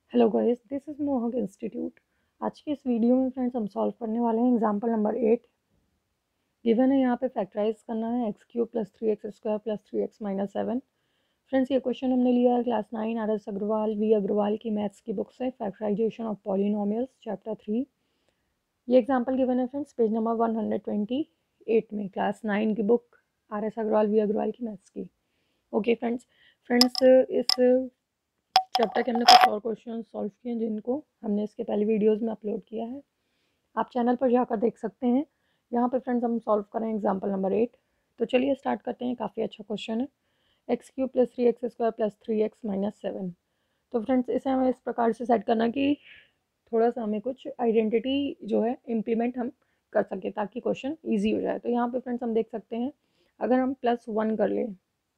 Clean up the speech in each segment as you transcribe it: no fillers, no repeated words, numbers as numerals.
Hello guys, this is Mohak institute. आज के इस वीडियो में फ्रेंड्स हम सॉल्व करने वाले हैं एग्जांपल नंबर 8। गिवन है यहाँ पे फैक्टराइज करना है x cube plus 3x² plus 3x minus 7। Friends ये क्वेश्चन हमने लिया है class 9 R S. Agarwal V Agarwal की मैथ्स की बुक से, फैक्टराइजेशन ऑफ पॉलिनोमियल्स चैप्टर 3। ये एग्जाम्पल गिवन है फ्रेंड्स पेज नंबर 128 में, क्लास 9 की book R S. Agarwal V Agarwal की मैथ्स की। ओके फ्रेंड्स इस चैप्टर के हमने कुछ और क्वेश्चन सॉल्व किए हैं जिनको हमने इसके पहले वीडियोस में अपलोड किया है, आप चैनल पर जाकर देख सकते हैं। यहाँ पे फ्रेंड्स हम सॉल्व करें एग्जांपल नंबर 8। तो चलिए स्टार्ट करते हैं। काफ़ी अच्छा क्वेश्चन है। X cube plus 3x² plus 3x minus 7। तो फ्रेंड्स इसे हमें इस प्रकार से सेट करना कि थोड़ा सा हमें कुछ आइडेंटिटी जो है इम्प्लीमेंट हम कर सकें ताकि क्वेश्चन ईजी हो जाए। तो यहाँ पे फ्रेंड्स हम देख सकते हैं, अगर हम +1 कर लें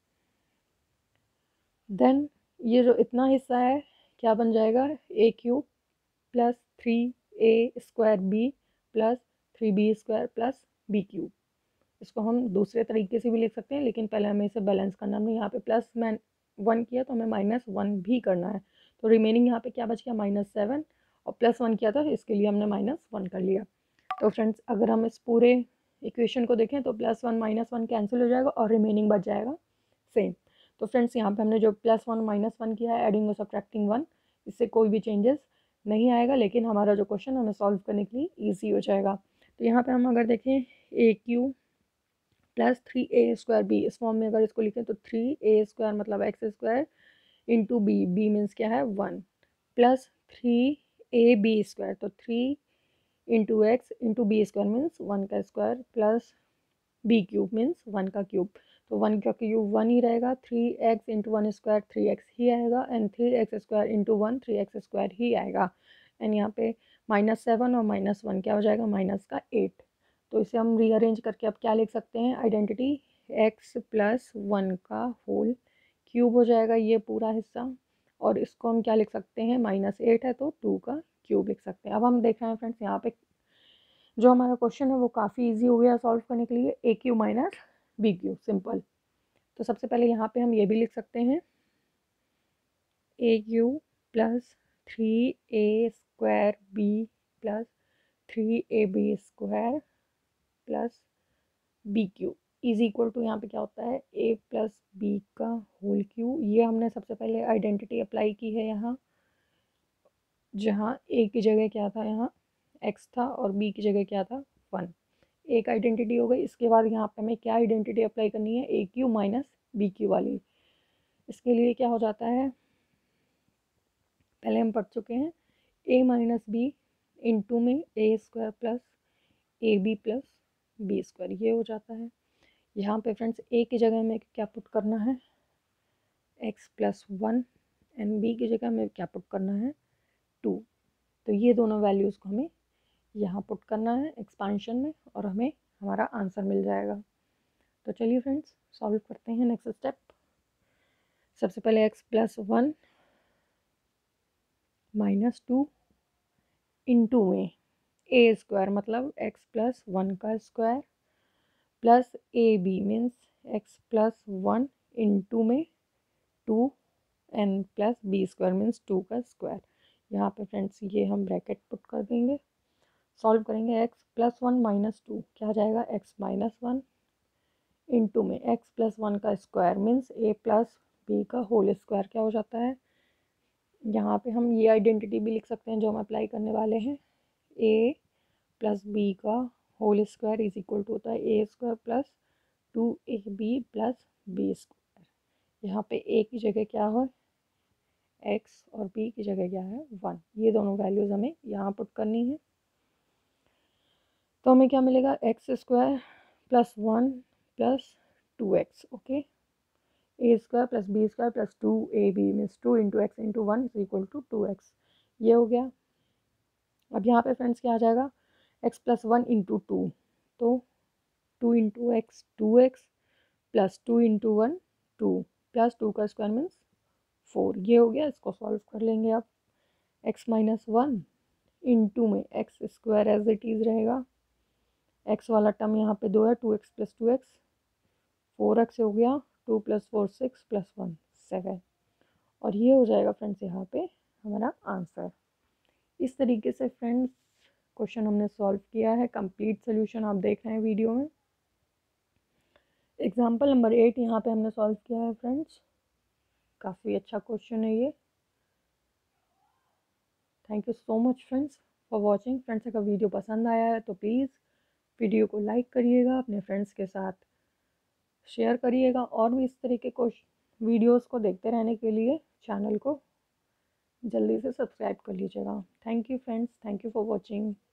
देन ये जो इतना हिस्सा है क्या बन जाएगा, a cube plus 3a² plus 3b² plus b cube. इसको हम दूसरे तरीके से भी लिख सकते हैं, लेकिन पहले हमें इसे बैलेंस करना। हमने यहाँ पे +1 किया तो हमें -1 भी करना है। तो रिमेनिंग यहाँ पे क्या बच गया, -7, और +1 किया था इसके लिए हमने -1 कर लिया। तो फ्रेंड्स अगर हम इस पूरे इक्वेशन को देखें तो +1 -1 कैंसिल हो जाएगा और रिमेनिंग बच जाएगा सेम। तो फ्रेंड्स यहाँ पे हमने जो +1 -1 किया है एडिंग और सब्ट्रैक्टिंग 1, इससे कोई भी चेंजेस नहीं आएगा, लेकिन हमारा जो क्वेश्चन हमें सॉल्व करने के लिए ईजी हो जाएगा। तो यहाँ पे हम अगर देखें a cube plus 3a² b, इस फॉर्म में अगर इसको लिखें तो 3a² मतलब x² इंटू बी मीन्स क्या है 1, प्लस 3ab², तो 3 into x into b² means 1 का square, plus b cube means 1 का क्यूब। तो 1 का क्यूब 1 ही रहेगा, 3x इंटू 1 स्क्वायर 3x ही आएगा, एंड 3x² इंटू 1 3x² ही आएगा। एंड यहाँ पे -7 और -1 क्या हो जाएगा, -8। तो इसे हम रीअरेंज करके अब क्या लिख सकते हैं, आइडेंटिटी x प्लस 1 का होल क्यूब हो जाएगा ये पूरा हिस्सा, और इसको हम क्या लिख सकते हैं, -8 है तो 2 का क्यूब लिख सकते हैं। अब हम देख रहे हैं फ्रेंड्स यहाँ पे जो हमारा क्वेश्चन है वो काफ़ी इजी हो गया सॉल्व करने के लिए, a cube minus b cube, simple. तो सबसे पहले यहाँ पे हम ये भी लिख सकते हैं, a cube plus 3a² b plus 3ab² plus b cube is equal to, यहाँ पे क्या होता है, a प्लस बी का होल क्यू। ये हमने सबसे पहले आइडेंटिटी अप्लाई की है यहाँ, जहाँ a की जगह क्या था, यहाँ x था, और b की जगह क्या था 1। एक आइडेंटिटी हो गई। इसके बाद यहाँ पे हमें क्या आइडेंटिटी अप्लाई करनी है, a cube minus b cube वाली। इसके लिए क्या हो जाता है, पहले हम पढ़ चुके हैं, ए माइनस बी इंटू में a² plus a B plus b², ये हो जाता है। यहाँ पे फ्रेंड्स ए की जगह में क्या पुट करना है, x प्लस 1, एंड बी की जगह में क्या पुट करना है 2। तो ये दोनों वैल्यूज़ को हमें यहाँ पुट करना है एक्सपांशन में, और हमें हमारा आंसर मिल जाएगा। तो चलिए फ्रेंड्स सॉल्व करते हैं नेक्स्ट स्टेप। सबसे पहले x प्लस 1 -2 इंटू में a² मतलब x प्लस 1 का square plus a b means x plus 1 into में 2 एंड प्लस b² मीन्स 2 का स्क्वायर। यहाँ पे फ्रेंड्स ये हम ब्रैकेट पुट कर देंगे, सॉल्व करेंगे। x प्लस 1 -2 क्या आ जाएगा, x माइनस 1 इंटू में x प्लस 1 का square means a plus b का होल स्क्वायर क्या हो जाता है। यहाँ पे हम ये आइडेंटिटी भी लिख सकते हैं जो हम अप्लाई करने वाले हैं, a प्लस बी का whole square is equal to होता है a² plus 2ab plus b²। यहाँ पे a की जगह क्या है x और b की जगह क्या है 1। ये दोनों वैल्यूज़ हमें यहाँ पुट करनी है। तो हमें क्या मिलेगा, x² plus 1 plus 2x, okay, a² plus b² plus 2ab means 2 into x into 1 is equal to 2x। ये हो गया। अब यहाँ पे फ्रेंड्स क्या आ जाएगा, x प्लस 1 इंटू 2, तो 2 into x 2x plus 2 into 1 2 plus 2 का स्क्वायर मीन्स 4। ये हो गया। इसको सॉल्व कर लेंगे अब, x माइनस 1 इंटू में x² एज इट इज़ रहेगा, x वाला टर्म यहाँ पे 2 है, 2x प्लस 2x 4x हो गया, 2 प्लस 4 6 प्लस 1 7, और ये हो जाएगा फ्रेंड्स यहाँ पे हमारा आंसर। इस तरीके से फ्रेंड्स क्वेश्चन हमने सॉल्व किया है। कंप्लीट सोल्यूशन आप देख रहे हैं वीडियो में। एग्जाम्पल नंबर 8 यहाँ पे हमने सॉल्व किया है फ्रेंड्स। काफ़ी अच्छा क्वेश्चन है ये। Thank you so much friends for watching. Friends अगर वीडियो पसंद आया है तो प्लीज़ वीडियो को लाइक करिएगा, अपने फ्रेंड्स के साथ शेयर करिएगा, और भी इस तरीके को वीडियोस को देखते रहने के लिए चैनल को जल्दी से सब्सक्राइब कर लीजिएगा। Thank you friends, thank you for watching.